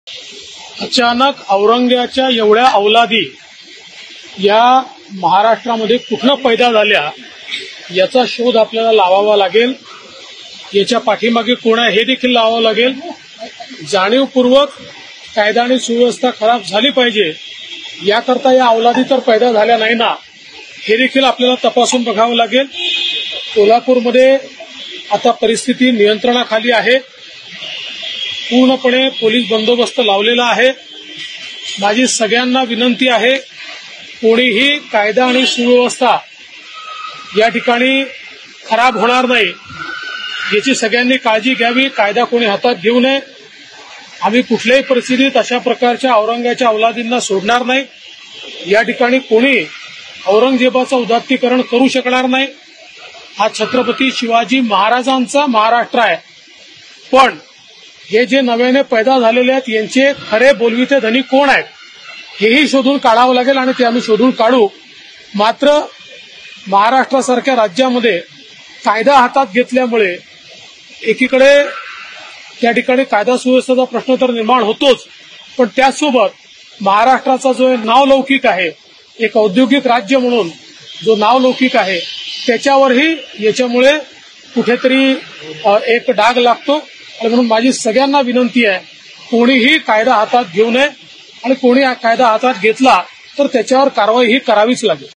अचानक औरंग्याच्या एवढ्या अवलादी या महाराष्ट्रामध्ये कुठनं पैदा झाल्या याचा शोध आपल्याला लावावा लागेल। याच्या पाठीमागे कोण आहे हे देखील लावावं लागेल। जाणीवपूर्वक कायदा आणि सुव्यवस्था खराब झाली पाहिजे याकरता या अवलादी तर पैदा झाल्या नाही ना, हे देखील आपल्याला तपासून बघावं लागेल। कोल्हापूरमध्ये आता परिस्थिती नियंत्रणाखाली आहे। पूर्णपणे पोलीस बंदोबस्त लावलेला आहे। माझी सगळ्यांना विनंती आहे, कोणीही कायदा आणि सुव्यवस्था या ठिकाणी खराब होणार नाही याची सगळ्यांनी काळजी घ्यावी। कायदा कोणी हातात घेऊ नये। आम्ही कुठल्याही परिस्थितीत अशा प्रकारच्या औरंग्याच्या अवलादींना सोडणार नाही। या ठिकाणी कोणी औरंगजेबाचं उदात्तीकरण करू शकणार नाही। हा छत्रपती शिवाजी महाराजांचा महाराष्ट्र आहे, पण हे जे नव्याने पैदा झालेले आहेत यांचे खरे बोलविते धनी कोण आहेत हेही शोधून काढावं लागेल आणि ते आम्ही शोधून काढू। मात्र महाराष्ट्रासारख्या राज्यामध्ये कायदा हातात घेतल्यामुळे एकीकडे त्या ठिकाणी कायदा सुव्यवस्थेचा प्रश्न तर निर्माण होतोच, पण त्याचसोबत महाराष्ट्राचा जो नावलौकिक आहे, एक औद्योगिक राज्य म्हणून जो नावलौकिक आहे त्याच्यावरही याच्यामुळे कुठेतरी एक डाग लागतो। आणि म्हणून माझी सगळ्यांना विनंती आहे, कोणीही कायदा हातात घेऊ नये आणि कोणी कायदा हातात घेतला तर त्याच्यावर कारवाई ही करावीच लागेल।